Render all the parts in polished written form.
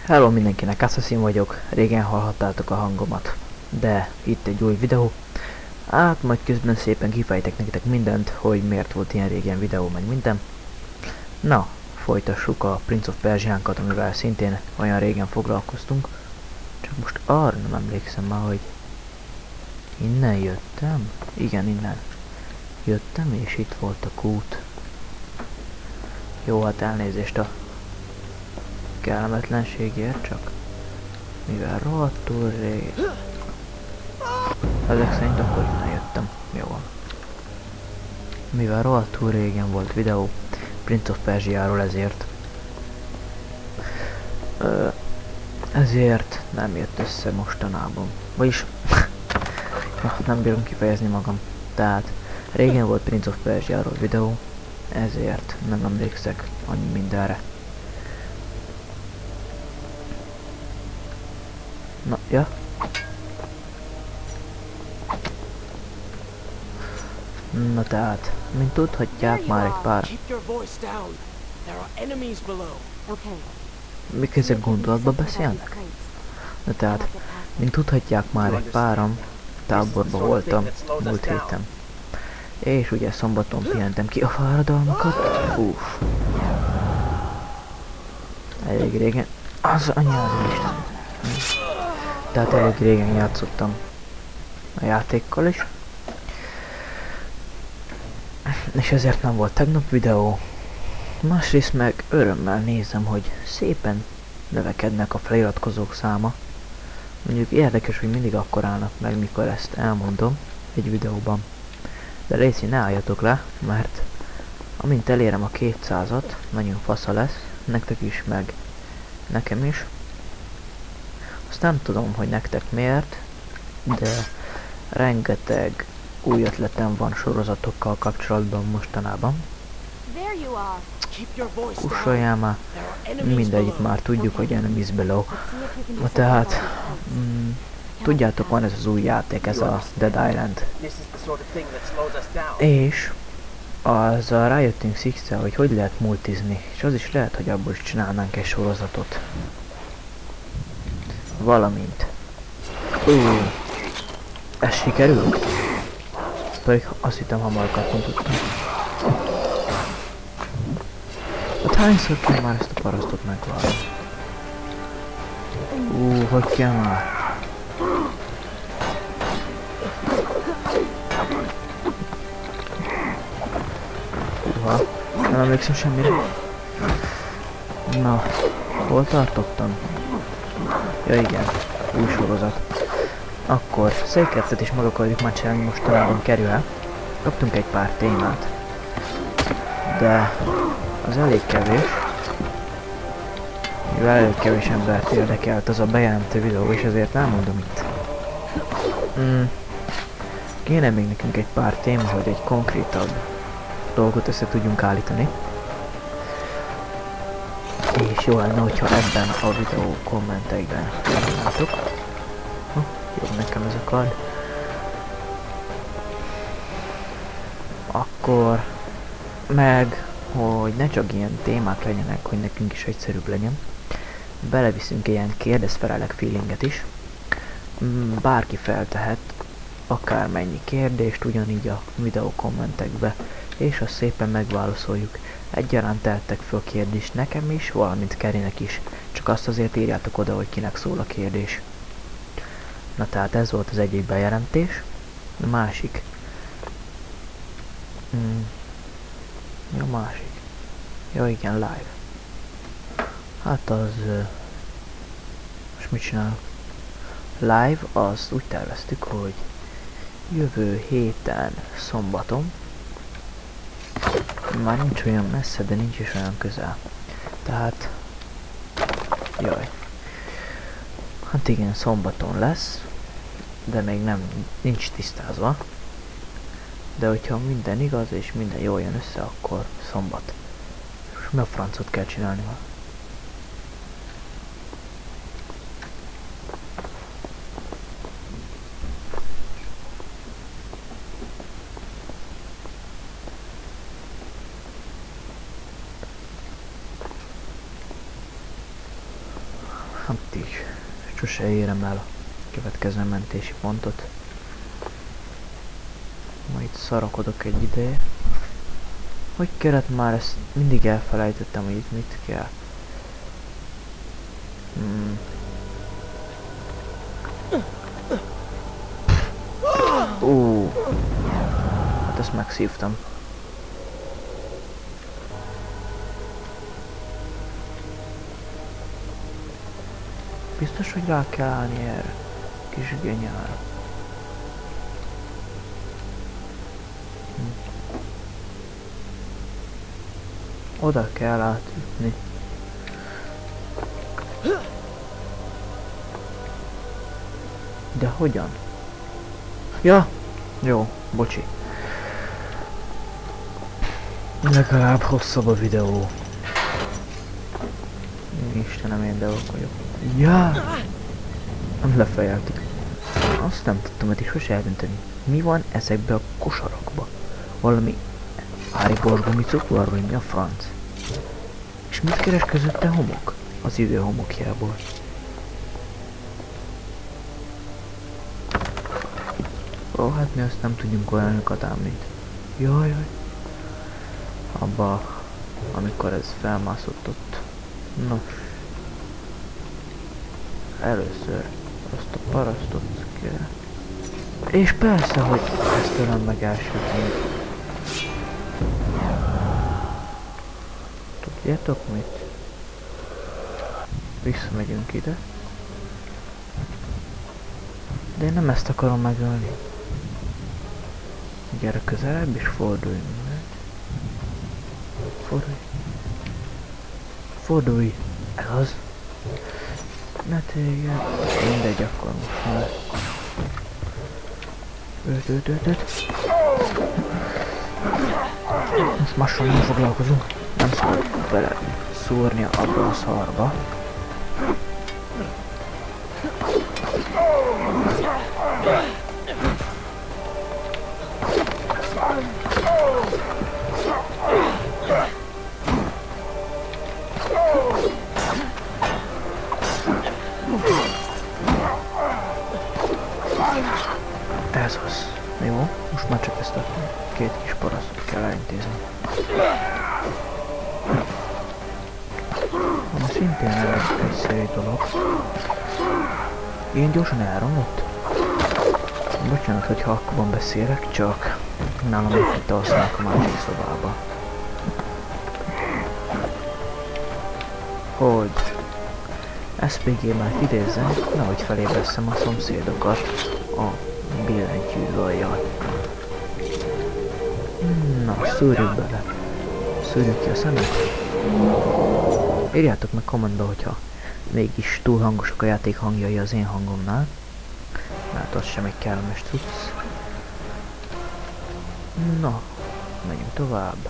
Hello mindenkinek, Assassin vagyok, régen hallhattátok a hangomat, de itt egy új videó. Hát majd közben szépen kifejtek nektek mindent, hogy miért volt ilyen régen videó, meg minden. Na, folytassuk a Prince of Persiánkat, amivel szintén olyan régen foglalkoztunk. Csak most arra nem emlékszem már, hogy innen jöttem? Igen, innen jöttem, és itt volt a kút. Jó, hát elnézést a kellemetlenségért, csak mivel rohadtul rég... Ezek szerint akkor innen jöttem. Jó van. Mivel rohadtul régen volt videó Prince of Persiáról, ezért nem jött össze mostanában. Vagyis nem bírom kifejezni magam. Tehát régen volt Prince of Persiáról videó, ezért nem emlékszek annyi mindenre. Na, ja. Na tehát, mint tudhatják már egy pár... Mik ezek gondolatba beszélnek? Na tehát, mint tudhatják már egy páran, táborba voltam múlt héten. És ugye szombaton pihentem ki a fáradalmakat. Uff. Elég régen... Az anyád Isten. Tehát elég régen játszottam a játékkal is. És ezért nem volt tegnap videó. Másrészt meg örömmel nézem, hogy szépen növekednek a feliratkozók száma. Mondjuk érdekes, hogy mindig akkor állnak meg, mikor ezt elmondom egy videóban. De léci, ne álljatok le, mert amint elérem a 200-at, nagyon fasza lesz, nektek is, meg nekem is. Azt nem tudom, hogy nektek miért, de rengeteg új ötletem van sorozatokkal kapcsolatban mostanában. Kussoljál már, mindegyik már tudjuk, hogy Enemies Below. Tehát, tudjátok, van ez az új játék, ez a Dead Island. És azzal rájöttünk Six-szel, hogy lehet multizni, és az is lehet, hogy abból is csinálnánk egy sorozatot. Valamint. Ez sikerül? Pedig azt hittem hamar kapunk. Hát hányszor kell már ezt a parasztot megválni? Hogy kell már? Nem emlékszem semmire. Na, hol tartottam? Ja igen, új sorozat. Akkor Székretet is meg akarjuk már csinálni, mostanában kerül el. Kaptunk egy pár témát, de az elég kevés. Mivel elég kevés embert érdekelt az a bejelentő videó, és ezért elmondom itt. Kéne még nekünk egy pár téma, hogy egy konkrétabb dolgot össze tudjunk állítani. És jó lenne, hogyha ebben a videó kommentekben látok. Jobb nekem ez a kard. Akkor meg, hogy ne csak ilyen témák legyenek, hogy nekünk is egyszerűbb legyen. Beleviszünk ilyen kérdezfelelek feelinget is. Bárki feltehet akármennyi kérdést ugyanígy a videó kommentekbe, és azt szépen megválaszoljuk. Egyaránt tehettek föl kérdést nekem is, valamint Kerinek is. Csak azt azért írjátok oda, hogy kinek szól a kérdés. Na tehát ez volt az egyik bejelentés. A másik. Jó, másik. Jó, igen, live. Hát az... most mit csinálok? Live, azt úgy terveztük, hogy jövő héten szombaton. Már nincs olyan messze, de nincs is olyan közel. Tehát... Jaj. Hát igen, szombaton lesz, de még nincs tisztázva. De hogyha minden igaz és minden jól jön össze, akkor szombat. És mi a francot kell csinálni ma? Hát így. Sose érem el a következő mentési pontot. Majd szarakodok egy ideje. Hogy kellett már, ezt mindig elfelejtettem, hogy itt mit kell. Hát ezt megszívtam. Biztos, hogy rá kell állni erre, kis genyára. Oda kell átjutni. De hogyan? Ja! Jó, bocsi. Legalább hosszabb a videó. Istenem, én dolgok vagyok. Ja! Nem lefejeltük. Azt nem tudtam, hogy is sose eldönteni. Mi van ezekbe a kosarakba? Valami Haribo-s gumicukor, vagy mi a franc? És mit keres közötte homok? Az idő homokjából. Ó, hát mi azt nem tudjunk olyanokat ám, mint... Jaj. Abba, amikor ez felmászott ott. Nos. Először azt a parasztot kell. És persze, hogy ezt tőlem meg elsőtni. Tudjátok mit? Visszamegyünk ide. De én nem ezt akarom megölni. Gyere közelebb és forduljunk meg. Fordulj! Ez az. Ne téged. Mindegy, akkor most már. Öt. Most mással nem foglalkozunk. Nem szabad bele szúrnia abba a szarba. Ez az. Jó, most már csak ezt a két kis parasztot kell elintézni. Ami szintén egy egyszerű dolog. Ilyen gyorsan elromlott? Bocsánat, hogyha akkúban beszélek, csak nálam itt alszanak a másik szobába. Hogy SPG-mát idézzem, nehogy felébresszem a szomszédokat a billentyűzajjal. Na, szúrjuk bele. Szúrjuk ki a szemet. Írjátok meg kommentbe, hogyha mégis túl hangosak a játék hangjai az én hangomnál. Mert az sem egy kellemes cucc. Na, megyünk tovább.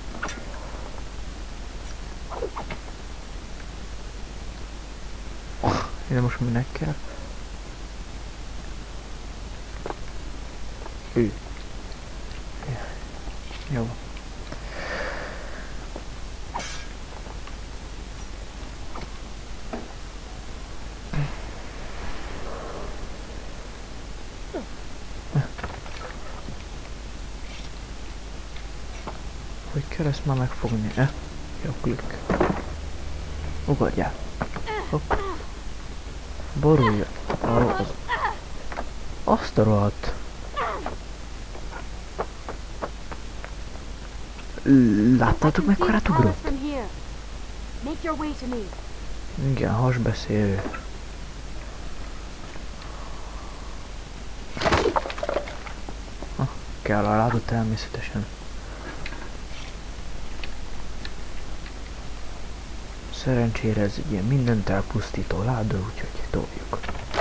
De most minek kell? Jó. Hogy kell ezt már megfogni? Jó, klik. Ugadjál. Hopp. Borulj. Azt a rohadt. Láttátok mekkorát ugrott? Igen, hasbeszélő. Kell a láda természetesen. Szerencsére ez egy ilyen mindent elpusztító láda, úgyhogy toljuk.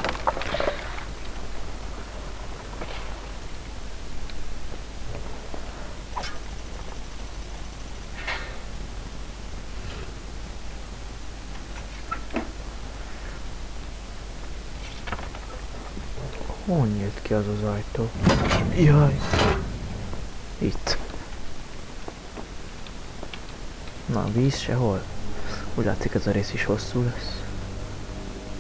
Hol nyílt ki az az ajtó? Jaj! Itt. Na, víz sehol. Úgy látszik, ez a rész is hosszú lesz.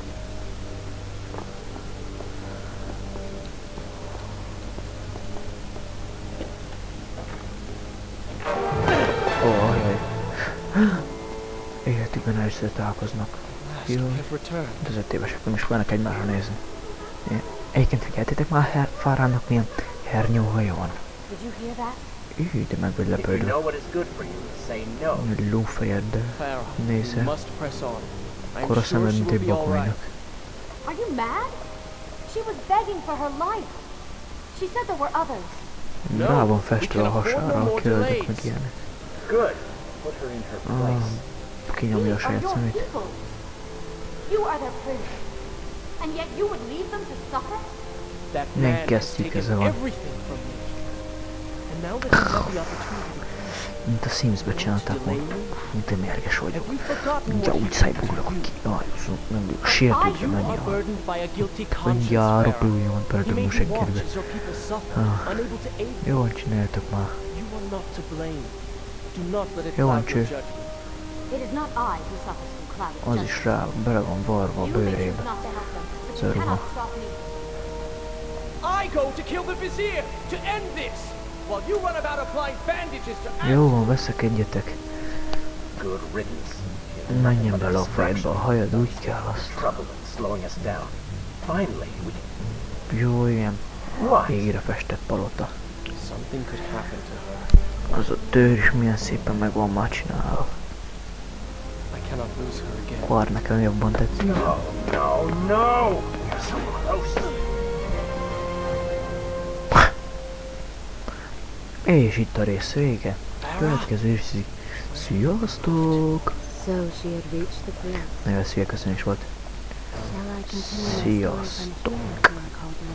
egyszer találkoznak. Last we have returned. 5 évesek nem is fognak egymásra nézni. Egyébként figyeltétek már Fárának milyen hernyóhaja van? Did you hear that? De meg vagy If you lepődve. know what is good for you, say no. Lófejeddel. Farah, Nézze. we must press on. I'm Akkora sure szemed, she mint will egy be all right. bakolynak. Are you mad? She was begging for her life. She said there were others. Rá van we festve can a afford no hasára a more köldök delays. meg ilyenek. Good. Put her in her place. Kinyomja a These are saját your szemét. people. You are their prince. And yet you would leave them to suffer? That man has Megkezdjük taken ezzel van. everything from me. And now that you have the opportunity to Mint a Sims-be csinálták delay volna. me, Mint én mérges have vagyok. we forgotten Mindjárt what úgy you szájbúrok ki. Jaj, nem sértődve You are mennyire. burdened by a guilty conscience, Mindjárt Farah. röpüljön He börtönbe made you watch seggerbe. as your people suffer, Ah. unable to aid Jó them. van, csináljátok már. You are not to blame. Do not let it Jó van, cloud your cső. judgment. It is not I who suffers from clouded Az judgment. is rá, bele van varva a You may choose bőrébe. not to help them, but Zero. you cannot stop me. I go to kill the vizier to end this, while you run about applying bandages to Jó van, veszekedjetek. Good riddance. Menjen bele a fájtba, a hajad úgy kell azt. Trouble and slowing us down. Finally, we Jó, ilyen what? égre festett palota. Something could happen to her. Az a tőr is milyen szépen meg van már csinálva. I cannot lose her again. Vár, nekem jobban tetszik. No, no, no! You're so close. És itt a rész vége. Következő is. Sziasztok! So she had reached the brink. Nagyon szia köszönés volt. Shall I continue my story from Sziasztok! here, my cauldron?